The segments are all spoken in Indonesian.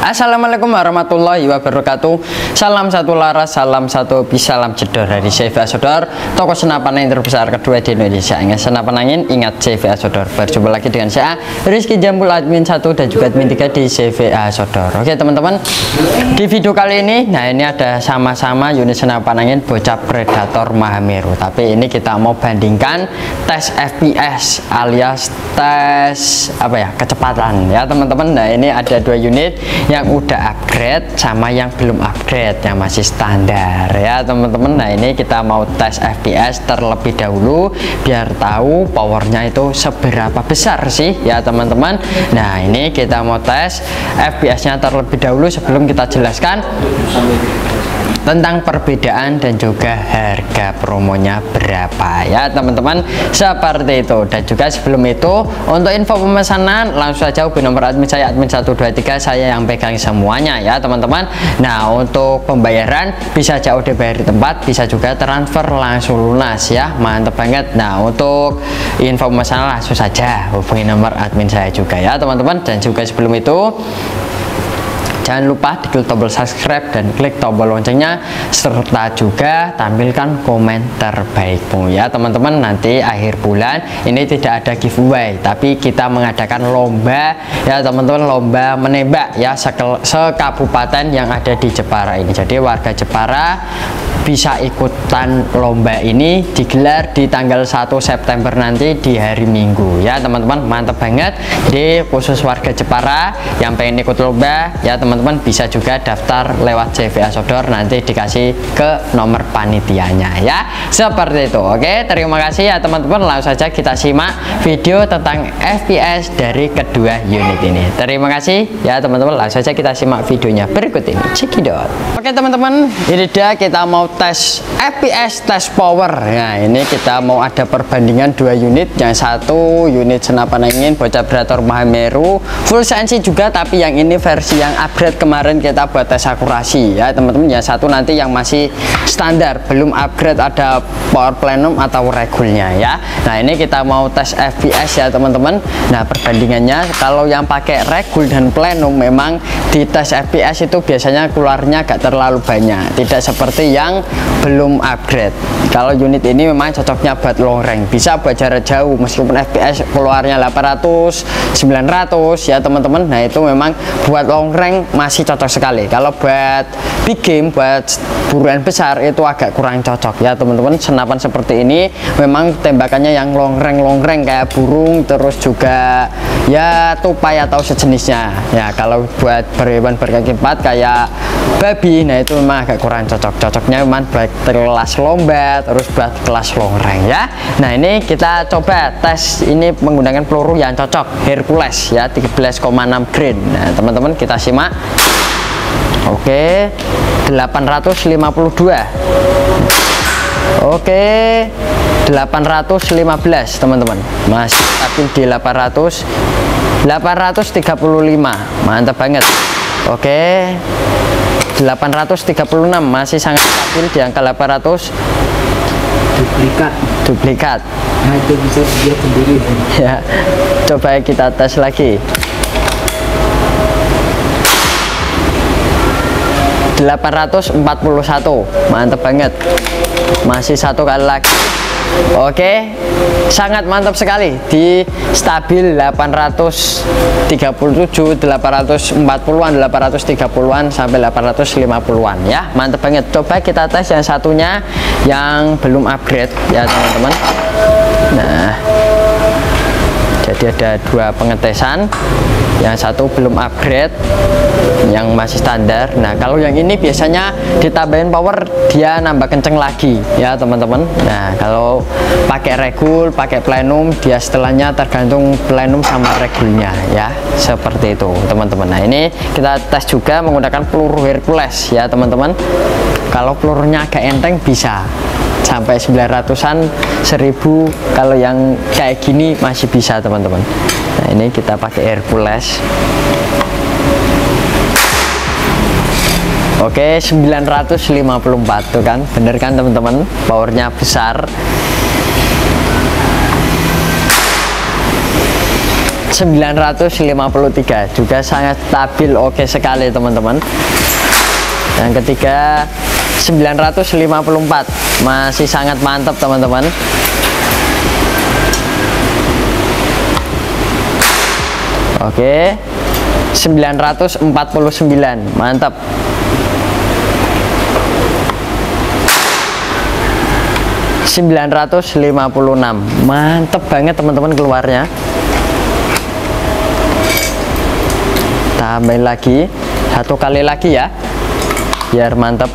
Assalamualaikum warahmatullahi wabarakatuh. Salam satu laras, salam satu hobi, salam jedor dari CV Asodor, toko senapan angin terbesar kedua di Indonesia. Ingat senapan angin, ingat CV Asodor. Berjumpa lagi dengan saya Rizky Jambul, admin 1 dan juga admin 3 di CV Asodor. Oke teman-teman, di video kali ini, nah ini ada sama-sama unit senapan angin bocah predator Mahameru. Tapi ini kita mau bandingkan tes FPS alias tes kecepatan ya teman-teman. Nah ini ada dua unit yang udah upgrade sama yang belum upgrade, yang masih standar ya teman-teman. Nah ini kita mau tes FPS terlebih dahulu biar tahu powernya itu seberapa besar sih ya teman-teman. Nah ini kita mau tes FPS nya terlebih dahulu sebelum kita jelaskan tentang perbedaan dan juga harga promonya berapa ya teman-teman, seperti itu. Dan juga sebelum itu, untuk info pemesanan langsung saja hubungi nomor admin saya, admin 123, saya yang pegang semuanya ya teman-teman. Nah untuk pembayaran bisa COD bayar di tempat, bisa juga transfer langsung lunas ya, mantep banget. Nah untuk info pemesanan langsung saja hubungi nomor admin saya juga ya teman-teman. Dan juga sebelum itu, jangan lupa diklik tombol subscribe dan klik tombol loncengnya, serta juga tampilkan komen terbaikmu ya teman-teman. Nanti akhir bulan ini tidak ada giveaway, tapi kita mengadakan lomba ya teman-teman, lomba menembak ya sekabupaten yang ada di Jepara ini. Jadi warga Jepara bisa ikutan lomba ini, digelar di tanggal 1 September nanti di hari Minggu ya teman-teman, mantap banget. Jadi khusus warga Jepara yang pengen ikut lomba ya teman-teman, bisa juga daftar lewat CV Asodor, nanti dikasih ke nomor panitianya ya, seperti itu. Oke, terima kasih ya teman-teman. Langsung saja kita simak video tentang FPS dari kedua unit ini. Terima kasih ya teman-teman, langsung saja kita simak videonya berikut ini. Cekidot. Oke teman-teman, ini dia kita mau tes FPS, tes power. Nah ini kita mau ada perbandingan dua unit. Yang satu unit senapan angin bocah predator Mahameru full CNC juga, tapi yang ini versi yang upgrade kemarin kita buat tes akurasi ya teman-teman. Yang satu nanti yang masih standar, belum upgrade, ada power plenum atau regulnya ya. Nah ini kita mau tes FPS ya teman-teman. Nah perbandingannya, kalau yang pakai regul dan plenum memang di tes FPS itu biasanya keluarnya gak terlalu banyak, tidak seperti yang belum upgrade. Kalau unit ini memang cocoknya buat long range, bisa buat jarak jauh meskipun FPS keluarnya 800 900 ya teman-teman. Nah itu memang buat long range masih cocok sekali. Kalau buat big game, buat buruan besar itu agak kurang cocok ya teman-teman. Senapan seperti ini memang tembakannya yang long range kayak burung, terus juga ya tupai atau sejenisnya ya. Kalau buat berhewan berkaki empat kayak babi, nah itu memang agak kurang cocok. Cocoknya memang buat kelas lomba, terus buat kelas long range ya. Nah ini kita coba tes ini menggunakan peluru yang cocok, Hercules ya, 13,6 grain. Nah teman-teman kita simak. Oke, 852. Oke, 815 teman-teman, masih stabil di 835, mantap banget. Oke, 836 masih sangat stabil di angka 800. Duplikat. Nah itu bisa dilihat sendiri ya. Coba kita tes lagi. 841, mantap banget, masih satu kali lagi. Oke, sangat mantap sekali di stabil 837, 840-an, 830-an sampai 850-an ya, mantap banget. Coba kita tes yang satunya yang belum upgrade ya teman-teman. Nah jadi ada dua pengetesan, yang satu belum upgrade, yang masih standar. Nah kalau yang ini biasanya ditambahin power, dia nambah kenceng lagi ya teman-teman. Nah kalau pakai regul, pakai plenum, dia setelahnya tergantung plenum sama regulnya ya, seperti itu teman-teman. Nah ini kita tes juga menggunakan peluru Hercules ya teman-teman. Kalau pelurunya agak enteng bisa sampai 900-an, 1000. Kalau yang kayak gini masih bisa teman-teman. Nah ini kita pakai Hercules. Oke, 954 tuh kan, bener kan teman-teman, powernya besar. 953 juga sangat stabil, oke sekali teman-teman. Yang ketiga 954 masih sangat mantap teman-teman. Oke, 949 mantap. ...956 mantep banget teman-teman keluarnya. Tambahin lagi 1 kali lagi ya, biar mantep.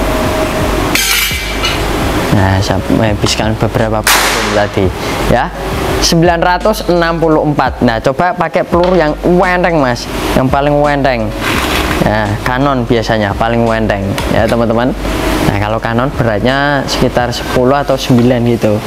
Nah, saya menghabiskan beberapa peluru tadi ya. 964. Nah, coba pakai peluru yang wendeng mas, yang paling wendeng. Nah, Canon biasanya paling wendeng ya teman-teman. Nah, kalau Canon beratnya sekitar 10 atau 9 gitu.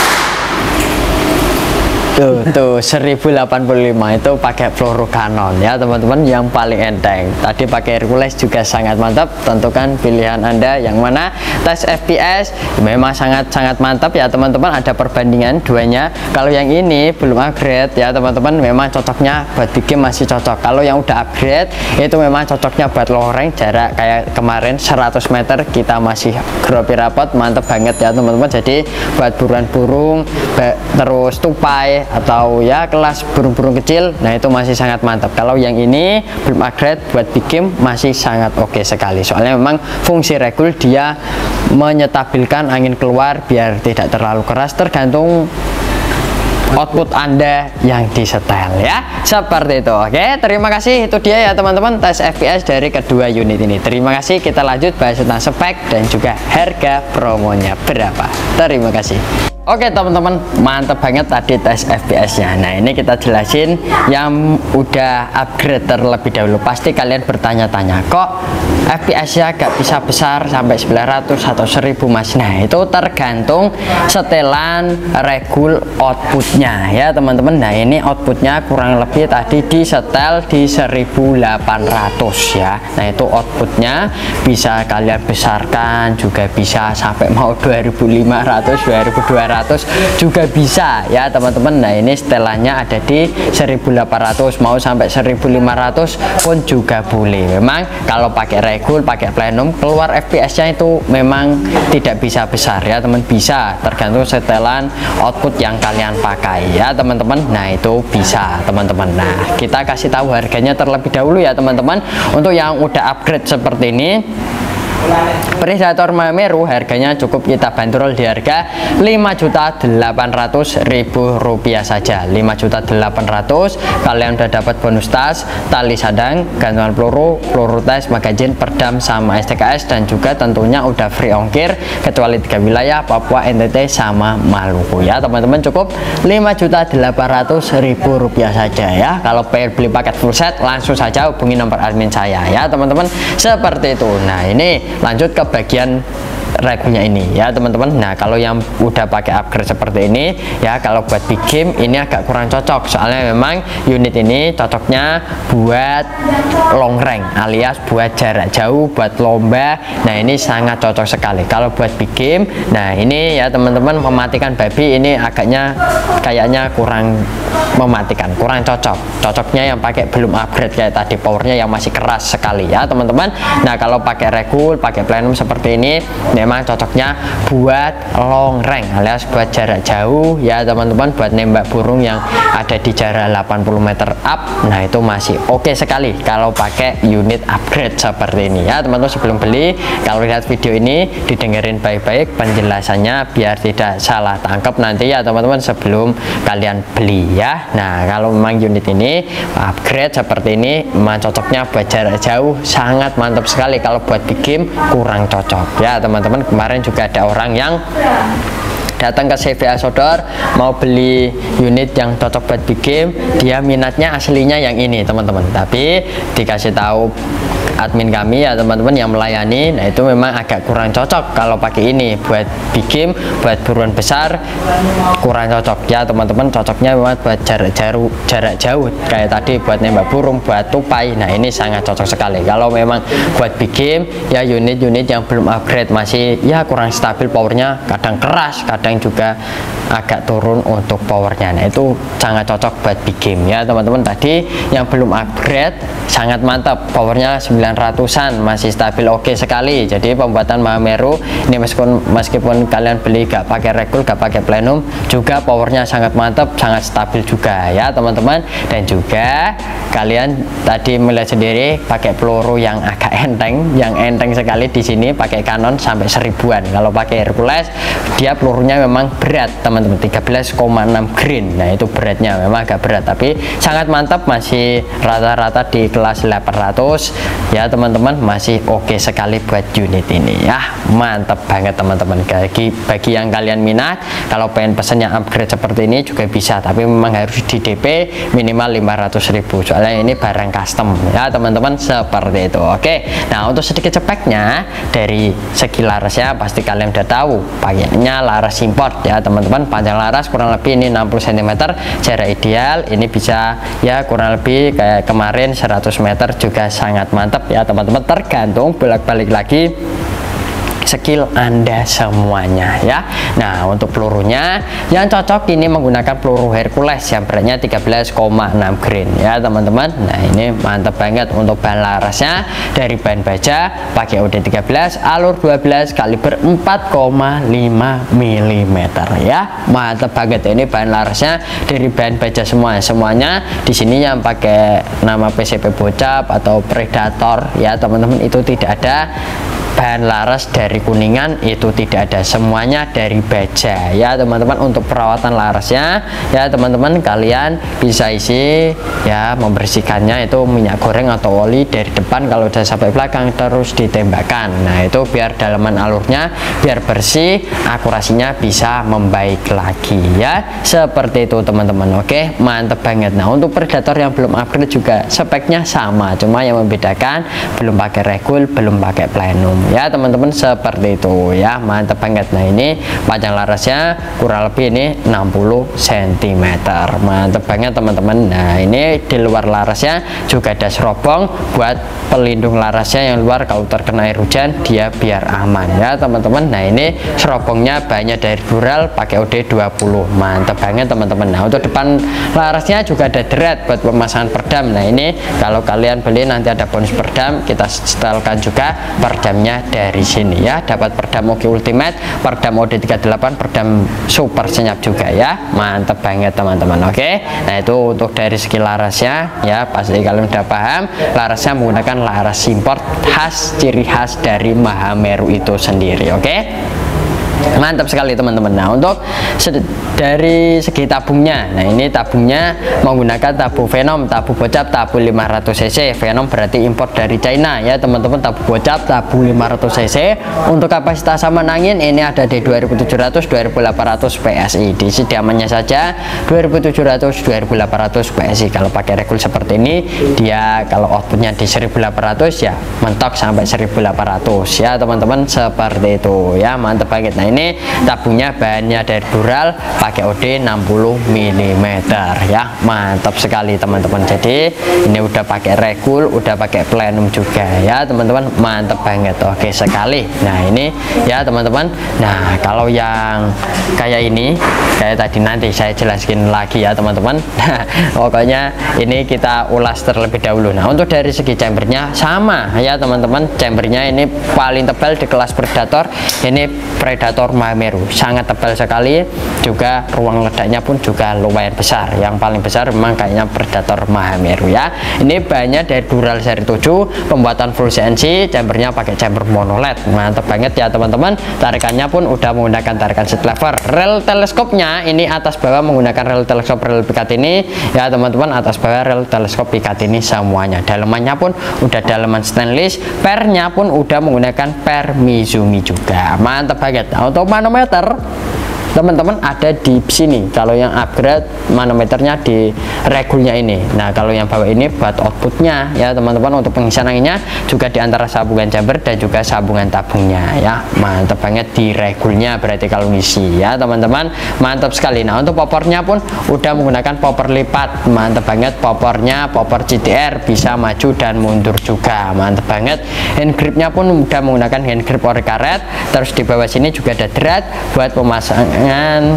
Tuh 1085 itu pakai peluru Canon ya teman-teman, yang paling enteng. Tadi pakai Hercules juga sangat mantap. Tentukan pilihan Anda yang mana. Tes FPS memang sangat mantap ya teman-teman. Ada perbandingan duanya. Kalau yang ini belum upgrade ya teman-teman, memang cocoknya buat bikin masih cocok. Kalau yang udah upgrade itu memang cocoknya buat long range, jarak kayak kemarin 100 meter kita masih gropi rapot, mantap banget ya teman-teman. Jadi buat buruan burung terus tupai atau ya kelas burung-burung kecil, nah itu masih sangat mantap. Kalau yang ini belum upgrade buat bikin masih sangat oke sekali. Soalnya memang fungsi regul dia menyetabilkan angin keluar biar tidak terlalu keras, tergantung output Anda yang disetel ya, seperti itu. Oke, terima kasih, itu dia ya teman-teman tes FPS dari kedua unit ini. Terima kasih, kita lanjut bahas tentang spek dan juga harga promonya berapa. Terima kasih. Oke teman-teman, mantap banget tadi tes FPS nya. Nah, ini kita jelasin yang udah upgrade terlebih dahulu. Pasti kalian bertanya-tanya, kok FPS nya gak bisa besar sampai 900 atau 1000 mas? Nah, itu tergantung setelan regul outputnya ya teman-teman. Nah, ini outputnya kurang lebih tadi disetel di 1800 ya. Nah, itu outputnya bisa kalian besarkan, juga bisa sampai mau 2500, 2200 juga bisa ya teman-teman. Nah, ini setelannya ada di 1800, mau sampai 1500 pun juga boleh. Memang kalau pakai regul, pakai plenum, keluar FPS nya itu memang tidak bisa besar ya teman, bisa tergantung setelan output yang kalian pakai ya teman-teman. Nah, itu bisa teman-teman. Nah, kita kasih tahu harganya terlebih dahulu ya teman-teman. Untuk yang udah upgrade seperti ini, Predator Mameru harganya cukup kita bandrol di harga Rp5.800.000 saja. 5.800.000 kalian udah dapat bonus tas, tali sadang, gantungan peluru, peluru tes, magazin, perdam sama STKS, dan juga tentunya udah free ongkir kecuali 3 wilayah, Papua, NTT sama Maluku ya teman-teman. Cukup Rp5.800.000 saja ya. Kalau pengen beli paket full set langsung saja hubungi nomor admin saya ya teman-teman, seperti itu. Nah, ini lanjut ke bagian regulnya ini ya teman-teman. Nah, kalau yang udah pakai upgrade seperti ini ya, kalau buat big game ini agak kurang cocok, soalnya memang unit ini cocoknya buat long range alias buat jarak jauh, buat lomba. Nah, ini sangat cocok sekali kalau buat big game. Nah, ini ya teman-teman, mematikan babi ini agaknya kayaknya kurang mematikan, kurang cocok. Cocoknya yang pakai belum upgrade kayak tadi, powernya yang masih keras sekali ya teman-teman. Nah, kalau pakai regul, pakai plenum seperti ini memang cocoknya buat long range alias buat jarak jauh ya teman-teman, buat nembak burung yang ada di jarak 80 meter up. Nah, itu masih oke sekali kalau pakai unit upgrade seperti ini ya teman-teman. Sebelum beli, kalau lihat video ini didengerin baik-baik penjelasannya biar tidak salah tangkap nanti ya teman-teman sebelum kalian beli ya. Nah, kalau memang unit ini upgrade seperti ini memang cocoknya buat jarak jauh, sangat mantap sekali. Kalau buat big game kurang cocok ya teman-teman. Kemarin juga ada orang yang datang ke CV Asodor mau beli unit yang cocok buat big game, dia minatnya aslinya yang ini teman-teman, tapi dikasih tahu admin kami ya teman-teman yang melayani, nah itu memang agak kurang cocok kalau pakai ini buat big game, buat buruan besar kurang cocok ya teman-teman. Cocoknya memang buat jarak jauh kayak tadi, buat nembak burung, buat tupai. Nah, ini sangat cocok sekali. Kalau memang buat big game ya, unit-unit yang belum upgrade masih ya kurang stabil, powernya kadang keras, kadang yang juga agak turun untuk powernya. Nah itu sangat cocok buat big game ya teman-teman. Tadi yang belum upgrade sangat mantap, powernya 900an masih stabil, oke sekali. Jadi pembuatan Mahameru ini meskipun kalian beli gak pakai regul, gak pakai plenum, juga powernya sangat mantap, sangat stabil juga ya teman-teman. Dan juga kalian tadi melihat sendiri pakai peluru yang agak enteng, yang enteng sekali di sini, pakai Canon sampai 1000-an. Kalau pakai Hercules dia pelurunya memang berat teman-teman, 13,6 grain. Nah itu beratnya memang agak berat, tapi sangat mantap, masih rata-rata di kelas 800 ya teman-teman, masih oke sekali buat unit ini ya, mantap banget teman-teman. Bagi yang kalian minat, kalau pengen pesan yang upgrade seperti ini juga bisa, tapi memang harus di DP minimal 500.000, soalnya ini barang custom ya teman-teman, seperti itu. Oke, nah untuk sedikit speknya dari segi larasnya pasti kalian udah tahu, pakainya laras import ya teman-teman. Panjang laras kurang lebih ini 60 cm, jarak ideal ini bisa ya kurang lebih kayak kemarin 100 meter, juga sangat mantap ya teman-teman, tergantung bolak-balik lagi skill Anda semuanya ya. Nah untuk pelurunya yang cocok ini menggunakan peluru Hercules yang beratnya 13,6 grain ya teman-teman. Nah ini mantap banget. Untuk bahan larasnya dari bahan baja pakai OD13 alur 12 kaliber 4,5 mm ya, mantap banget. Ini bahan larasnya dari bahan baja semuanya di sini yang pakai nama PCP Bocap atau Predator ya teman-teman, itu tidak ada bahan laras dari Kuningan, itu tidak ada, semuanya dari baja ya teman-teman. Untuk perawatan larasnya ya teman-teman, kalian bisa isi ya, membersihkannya itu minyak goreng atau oli dari depan, kalau udah sampai belakang terus ditembakkan. Nah itu biar dalaman alurnya biar bersih, akurasinya bisa membaik lagi ya, seperti itu teman-teman. Oke, mantep banget. Nah untuk Predator yang belum upgrade juga speknya sama, cuma yang membedakan belum pakai regul, belum pakai plenum ya teman-teman, seperti itu ya, mantap banget. Nah ini panjang larasnya kurang lebih ini 60 cm, mantap banget teman-teman. Nah ini di luar larasnya juga ada serobong buat pelindung larasnya yang luar, kalau terkena air hujan dia biar aman ya teman-teman. Nah ini serobongnya banyak dari Dural, pakai OD20, mantap banget teman-teman. Nah untuk depan larasnya juga ada deret buat pemasangan perdam. Nah ini kalau kalian beli nanti ada bonus perdam, kita setelkan juga perdamnya dari sini ya, dapat perdam Oki Ultimate, perdam OD38, perdam super senyap juga ya, mantap banget teman-teman. Oke, nah itu untuk dari segi larasnya ya, pasti kalian udah paham, larasnya menggunakan laras import khas, ciri khas dari Mahameru itu sendiri. Oke, mantap sekali teman-teman. Nah untuk dari segi tabungnya, nah ini tabungnya menggunakan tabung Venom, tabung Bocap, tabung 500 cc. Venom berarti import dari China ya teman-teman, tabung Bocap tabung 500 cc. Untuk kapasitas saman angin ini ada di 2700 2800 PSI, di sediamannya saja 2700 2800 PSI. Kalau pakai regul seperti ini dia kalau outputnya di 1800 ya mentok sampai 1800 ya teman-teman, seperti itu ya, mantap banget. Nah ini tabungnya bahannya dari Dural, pakai OD 60 mm ya, mantap sekali teman-teman. Jadi ini udah pakai regul, udah pakai plenum juga ya teman-teman, mantap banget, oke sekali. Nah ini ya teman-teman. Nah kalau yang kayak ini, kayak tadi nanti saya jelaskan lagi ya teman-teman. Pokoknya ini kita ulas terlebih dahulu. Nah untuk dari segi chambernya sama ya teman-teman, chambernya ini paling tebal di kelas Predator, ini Predator Mahameru, sangat tebal sekali. Juga ruang ledaknya pun juga lumayan besar, yang paling besar memang kayaknya Predator Mahameru ya. Ini bahannya dari Dural seri 7, pembuatan full CNC, chambernya pakai chamber mono LED, mantap banget ya teman-teman. Tarikannya pun udah menggunakan tarikan seat lever. Rel teleskopnya ini atas bawah menggunakan rel teleskop rel pikat ini ya teman-teman, atas bawah rel teleskop pikat ini semuanya. Dalemannya pun udah daleman stainless, pernya pun udah menggunakan per Mizumi juga, mantap banget. Nah, untuk manometer teman-teman ada di sini, kalau yang upgrade manometernya di regulnya ini. Nah kalau yang bawah ini buat outputnya ya teman-teman, untuk pengisian anginnya juga di antara sambungan chamber dan juga sambungan tabungnya ya, mantap banget di regulnya berarti kalau ngisi ya teman-teman, mantap sekali. Nah untuk popornya pun udah menggunakan popor lipat, mantap banget popornya, popor GTR, bisa maju dan mundur juga, mantap banget. Hand gripnya pun udah menggunakan hand grip ori karet, terus di bawah sini juga ada drat buat pemasang pemasangan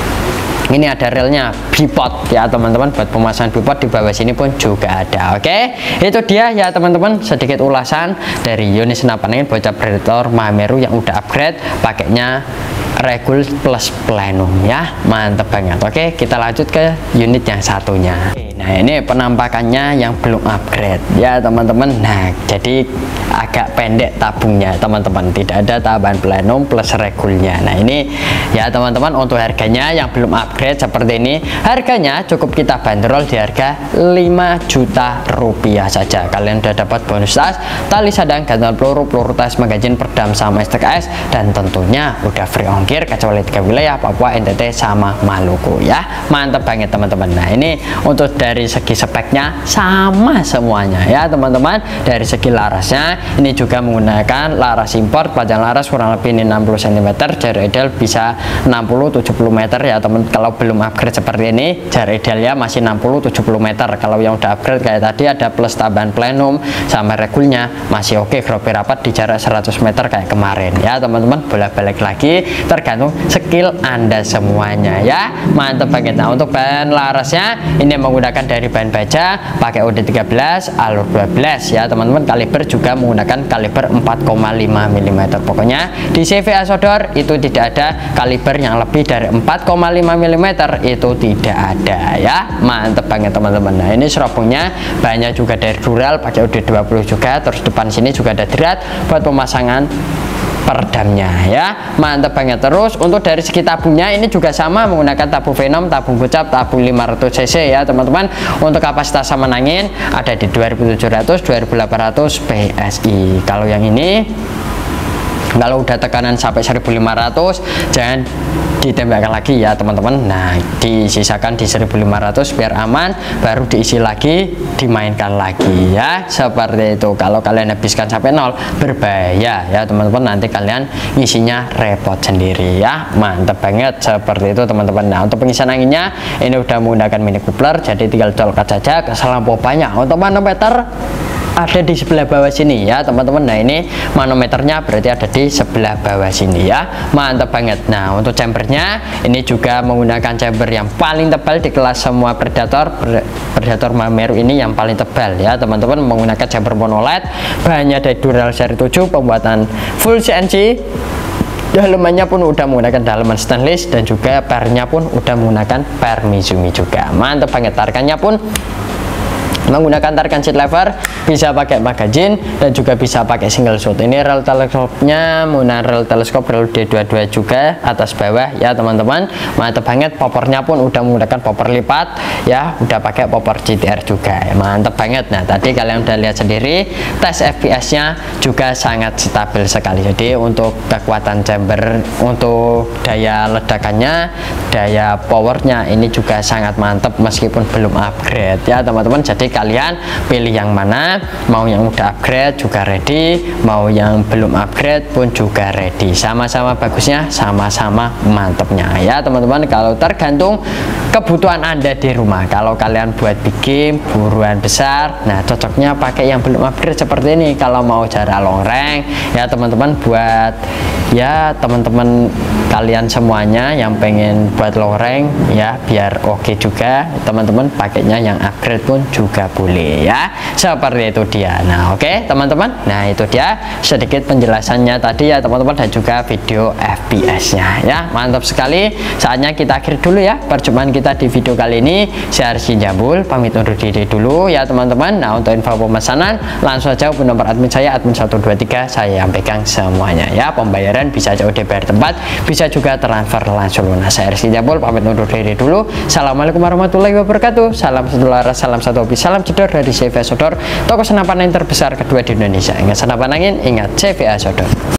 ini ada relnya bipod ya teman-teman, buat pemasangan bipod di bawah sini pun juga ada. Oke, itu dia ya teman-teman, sedikit ulasan dari unit senapan angin bocah Predator Mahameru yang udah upgrade pakainya Regul plus Plenum ya, mantep banget. Oke, kita lanjut ke unit yang satunya. Nah, ini penampakannya yang belum upgrade ya teman-teman. Nah, jadi agak pendek tabungnya teman-teman, tidak ada tambahan Plenum plus Regulnya. Nah, ini ya teman-teman, untuk harganya yang belum upgrade seperti ini, harganya cukup kita bandrol di harga 5 juta rupiah saja. Kalian udah dapat bonus tas, tali sadang, gantungan peluru, peluru tas, magazin, perdam sama STKS, dan tentunya udah free ongkir kecuali 3 wilayah, Papua, NTT sama Maluku ya. Mantap banget teman-teman. Nah, ini untuk dari segi speknya sama semuanya ya teman-teman. Dari segi larasnya ini juga menggunakan laras import, panjang laras kurang lebih ini 60 cm, jarak ideal bisa 60-70 meter ya teman. Kalau belum upgrade seperti ini, jarak idealnya masih 60-70 meter. Kalau yang udah upgrade kayak tadi ada plus tambahan Plenum sama Regulnya masih oke, gropi rapat di jarak 100 meter kayak kemarin ya teman-teman. Bolak-balik lagi tergantung skill Anda semuanya ya. Mantap banget. Nah, untuk bahan larasnya ini menggunakan dari bahan baja, pakai OD13 alur 12 ya teman-teman. Kaliber juga menggunakan kaliber 4,5 mm. Pokoknya di CVA Sodor itu tidak ada kaliber yang lebih dari 4,5 mm, itu tidak ada ya. Mantep banget teman-teman. Nah, ini serabungnya banyak juga dari Dural, pakai OD20 juga. Terus depan sini juga ada drat buat pemasangan peredamnya ya. Mantap banget. Terus untuk dari segi tabungnya ini juga sama, menggunakan tabung Venom, tabung gocap, tabung 500 cc ya teman-teman. Untuk kapasitas saman angin ada di 2700 2800 PSI. Kalau yang ini, kalau udah tekanan sampai 1500 jangan ditembakkan lagi ya teman-teman. Nah, disisakan di 1500 biar aman, baru diisi lagi, dimainkan lagi ya, seperti itu. Kalau kalian habiskan sampai 0 berbahaya ya teman-teman, nanti kalian ngisinya repot sendiri ya. Mantap banget seperti itu teman-teman. Nah, untuk pengisian anginnya ini udah menggunakan mini coupler, jadi tinggal colokan saja ke selang pompanya. Untuk manometer ada di sebelah bawah sini ya teman-teman. Nah, ini manometernya berarti ada di sebelah bawah sini ya. Mantap banget. Nah, untuk chambernya ini juga menggunakan chamber yang paling tebal di kelas semua Predator Mahameru ini yang paling tebal ya teman-teman, menggunakan chamber monoled, bahannya dari Dural seri 7, pembuatan full CNC. Dalemannya pun udah menggunakan daleman stainless, dan juga pernya pun udah menggunakan per Mizumi juga. Mantap banget. Tarikannya pun menggunakan tarikan seat lever, bisa pakai magazin dan juga bisa pakai single shot. Ini rel teleskopnya menggunakan rel teleskop rel D22 juga atas bawah ya teman-teman. Mantap banget. Popornya pun udah menggunakan popor lipat ya, udah pakai popor GTR juga. Mantap banget. Nah, tadi kalian udah lihat sendiri, tes FPS nya juga sangat stabil sekali. Jadi untuk kekuatan chamber, untuk daya ledakannya, daya powernya ini juga sangat mantap meskipun belum upgrade ya teman-teman. Jadi kalian pilih yang mana, mau yang udah upgrade juga ready, mau yang belum upgrade pun juga ready. Sama-sama bagusnya, sama-sama mantepnya ya teman-teman. Kalau tergantung kebutuhan Anda di rumah, kalau kalian buat bikin buruan besar, nah cocoknya pakai yang belum upgrade seperti ini. Kalau mau jarak long range ya teman-teman, buat ya teman-teman kalian semuanya yang pengen buat long range ya biar oke juga teman-teman, pakainya yang upgrade pun juga boleh ya, seperti itu dia. Nah, oke teman-teman, nah itu dia sedikit penjelasannya tadi ya teman-teman, dan juga video FPS nya ya. Mantap sekali. Saatnya kita akhiri dulu ya perjumpaan kita di video kali ini. Saya Rizky Jambul pamit undur diri dulu ya teman-teman. Nah, untuk info pemesanan langsung aja hubungi nomor admin saya, admin 123, saya yang pegang semuanya ya. Pembayaran bisa COD bayar tempat, bisa juga transfer langsung lunas. Saya Rizky Jambul pamit undur diri dulu. Assalamualaikum warahmatullahi wabarakatuh. Salam satu laras, salam satu hobi, salam jedor dari CVA Sodor, toko senapan angin terbesar kedua di Indonesia. Ingat senapan angin, ingat CVA Sodor.